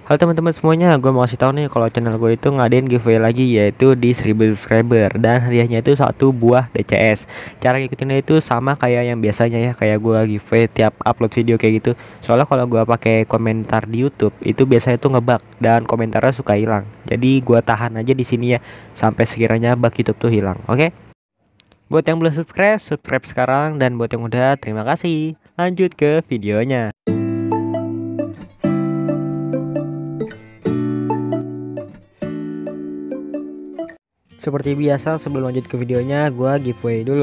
Halo teman-teman semuanya, gue mau kasih tahu nih kalau channel gue itu ngadain giveaway lagi, yaitu di 1000 subscriber, dan hadiahnya itu satu buah DCS. Cara ngikutinnya itu sama kayak yang biasanya ya, kayak gue giveaway tiap upload video kayak gitu. Soalnya kalau gue pakai komentar di YouTube itu biasanya tuh ngebug dan komentarnya suka hilang. Jadi gue tahan aja di sini ya sampai sekiranya bug YouTube tuh hilang. Oke? Buat yang belum subscribe, subscribe sekarang, dan buat yang udah, terima kasih. Lanjut ke videonya. Seperti biasa, sebelum lanjut ke videonya, gua giveaway dulu.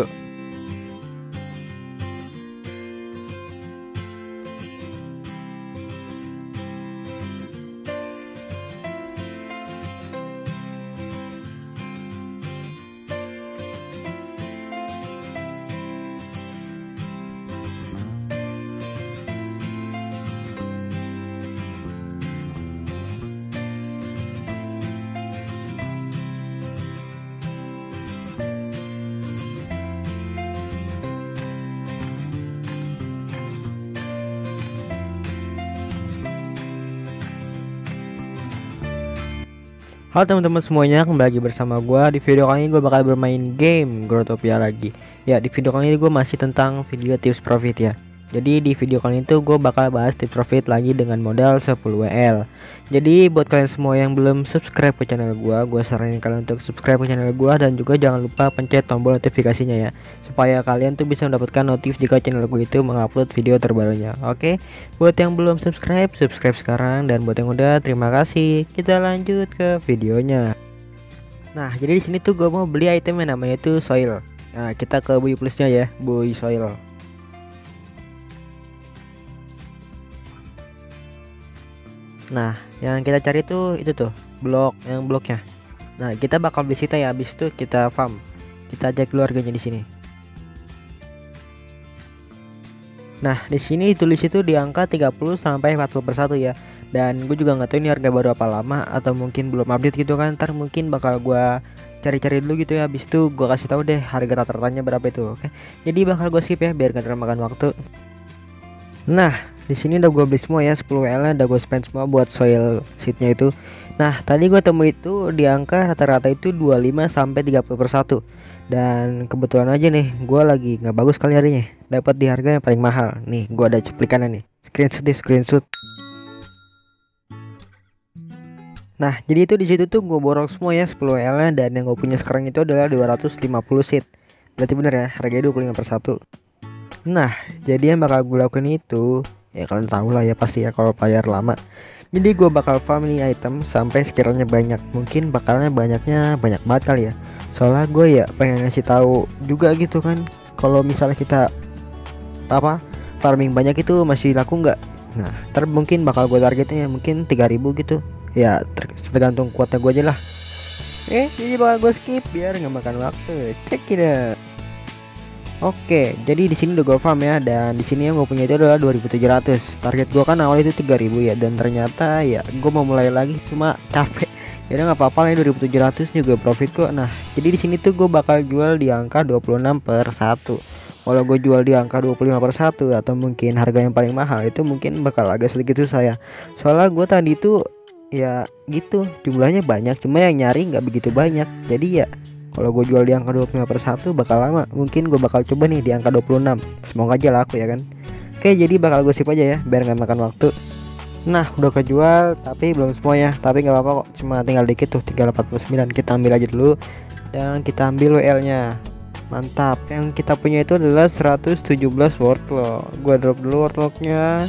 Halo teman-teman semuanya, kembali lagi bersama gua. Di video kali ini gue bakal bermain game Growtopia lagi. Ya, di video kali ini gue masih tentang video tips profit ya. Jadi di video kali ini tuh gue bakal bahas tips profit lagi dengan modal 10 WL. Jadi buat kalian semua yang belum subscribe ke channel gue saranin kalian untuk subscribe ke channel gue, dan juga jangan lupa pencet tombol notifikasinya ya, supaya kalian tuh bisa mendapatkan notif jika channel gue itu mengupload video terbarunya. Oke, buat yang belum subscribe, subscribe sekarang, dan buat yang udah, terima kasih. Kita lanjut ke videonya. Nah, jadi di sini tuh gue mau beli item yang namanya itu soil. Nah, kita ke buy plusnya ya, buy soil. Nah, yang kita cari tuh itu tuh bloknya. Nah, kita bakal beli sita ya, habis itu kita farm. Kita cek dulu harganya di sini. Nah, di sini tulis itu di angka 30 sampai 40 per 1 ya. Dan gue juga nggak tahu ini harga baru apa lama, atau mungkin belum update gitu kan. Ntar mungkin bakal gue cari-cari dulu gitu ya, habis itu gue kasih tahu deh harga rata-ratanya berapa itu. Oke. Jadi bakal gue skip ya biar gak termakan waktu. Nah, di sini udah gue beli semua ya, 10 WL udah gue spend semua buat soil seednya itu. Nah, tadi gue temu itu di angka rata-rata itu 25 sampai 30 per 1. Dan kebetulan aja nih, gue lagi nggak bagus kali harinya, dapat di harga yang paling mahal. Nih, gue ada cuplikannya nih. Screenshot. Nah, jadi itu di situ tuh gue borong semua ya 10 WL, dan yang gue punya sekarang itu adalah 250 seed. Berarti bener ya, harganya 25 per 1. Nah, jadi yang bakal gue lakukan itu, ya kalian tahu lah ya pasti ya kalau player lama. Jadi gue bakal farm nih item sampai sekiranya banyak. Mungkin bakalnya banyaknya banyak banget kali ya. Soalnya gue ya pengen ngasih tahu juga gitu kan, kalau misalnya kita farming banyak itu masih laku nggak. Nah, mungkin bakal gue targetnya mungkin 3000 gitu. Ya tergantung kuotnya gue aja lah. Jadi bakal gue skip biar nggak makan waktu. Check it out. Oke, jadi di sini udah gue farm ya, dan di sini yang gue punya itu adalah 2700. Target gue kan awal itu 3000 ya, dan ternyata ya gue mau mulai lagi cuma capek. Ya nggak apa-apa lah, 2700 juga profit kok. Nah, jadi di sini tuh gue bakal jual di angka 26 per 1. Kalau gue jual di angka 25 per 1 atau mungkin harga yang paling mahal itu mungkin bakal agak sedikit susah ya. Soalnya gue tadi tuh ya gitu, jumlahnya banyak, cuma yang nyari nggak begitu banyak. Jadi ya kalau gue jual di angka 25 per 1 bakal lama. Mungkin gue bakal coba nih di angka 26. Semoga aja laku ya kan. Oke, jadi bakal gue skip aja ya biar nggak makan waktu. Nah, udah kejual tapi belum semua ya. Tapi nggak apa-apa kok, cuma tinggal dikit tuh, tinggal 49. Kita ambil aja dulu, dan kita ambil WL nya. Mantap. Yang kita punya itu adalah 117 wortlock. Gue drop dulu wortlocknya.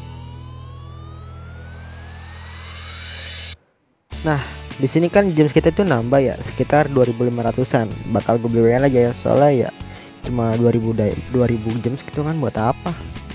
Nah, di sini kan gems kita tuh nambah ya, sekitar 2500-an. Bakal gue beli WL aja ya, soalnya ya cuma 2000 gems gitu kan, buat apa.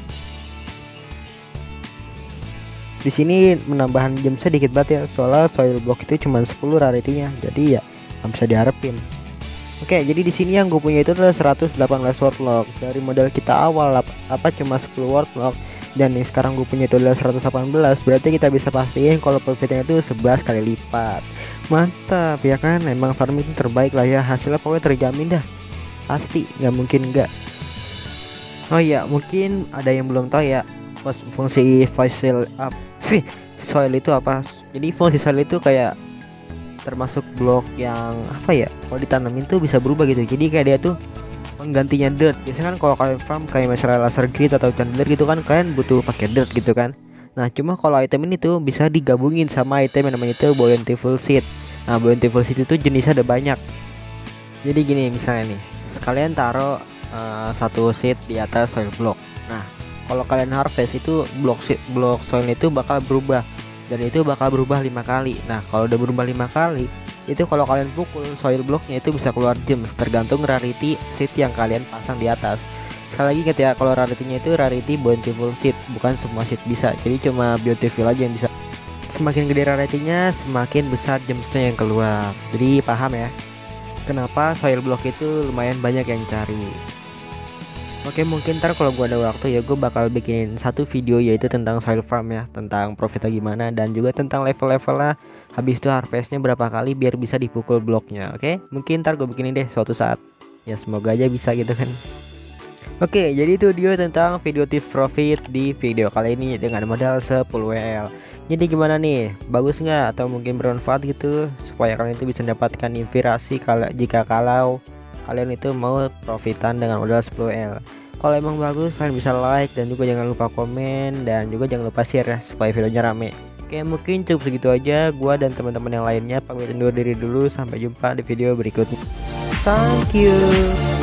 Di sini menambahan gem sedikit banget ya, soalnya soil block itu cuma 10 rarity-nya. Jadi ya nggak bisa diharapin. Oke, jadi di sini yang gue punya itu adalah 118 wortlock. Dari modal kita awal cuma 10 wortlock, dan yang sekarang gue punya itu adalah 118. Berarti kita bisa pastiin kalau profitnya itu 11 kali lipat. Mantap ya kan, emang farming terbaik lah ya, hasilnya pokoknya terjamin dah, pasti nggak mungkin enggak. Oh iya, mungkin ada yang belum tahu ya fungsi voice soil itu apa? Jadi fungsi soil itu kayak termasuk blok yang apa ya, kalau ditanamin tuh bisa berubah gitu. Jadi kayak dia tuh penggantinya dirt. Biasanya kan kalau kalian farm kayak misalnya laser grid atau chandler gitu kan, kalian butuh pakai dirt gitu kan. Nah cuma kalau item ini tuh bisa digabungin sama item yang namanya itu bountiful seed. Nah bountiful seed itu jenisnya ada banyak. Jadi gini misalnya nih, sekalian taruh satu seed di atas soil block. Nah kalau kalian harvest itu blok soil itu bakal berubah, dan itu bakal berubah 5 kali. Nah kalau udah berubah 5 kali, itu kalau kalian pukul soil blocknya itu bisa keluar gems, tergantung rarity seed yang kalian pasang di atas. Sekali lagi ingat ya, kalau rarity-nya itu rarity bountiful seed, bukan semua seed bisa. Jadi cuma beautiful aja yang bisa. Semakin gede rarity-nya, semakin besar gemsnya yang keluar. Jadi paham ya kenapa soil block itu lumayan banyak yang cari. Oke, mungkin ntar kalau gua ada waktu ya gue bakal bikinin satu video yaitu tentang soil farm ya, tentang profitnya gimana, dan juga tentang level-levelnya. Habis itu harvestnya berapa kali biar bisa dipukul bloknya. Oke, mungkin ntar gue bikinin deh suatu saat. Ya semoga aja bisa gitu kan. Oke, jadi itu dia tentang video tips profit di video kali ini dengan modal 10 WL. Jadi gimana nih? Bagus nggak atau mungkin bermanfaat gitu supaya kalian itu bisa mendapatkan inspirasi kalau kalian itu mau profitan dengan modal 10 WL. Kalau emang bagus kalian bisa like dan juga jangan lupa komen dan juga jangan lupa share ya supaya videonya rame. Oke, mungkin cukup segitu aja. Gua dan teman-teman yang lainnya pamit undur diri dulu, sampai jumpa di video berikutnya. Thank you.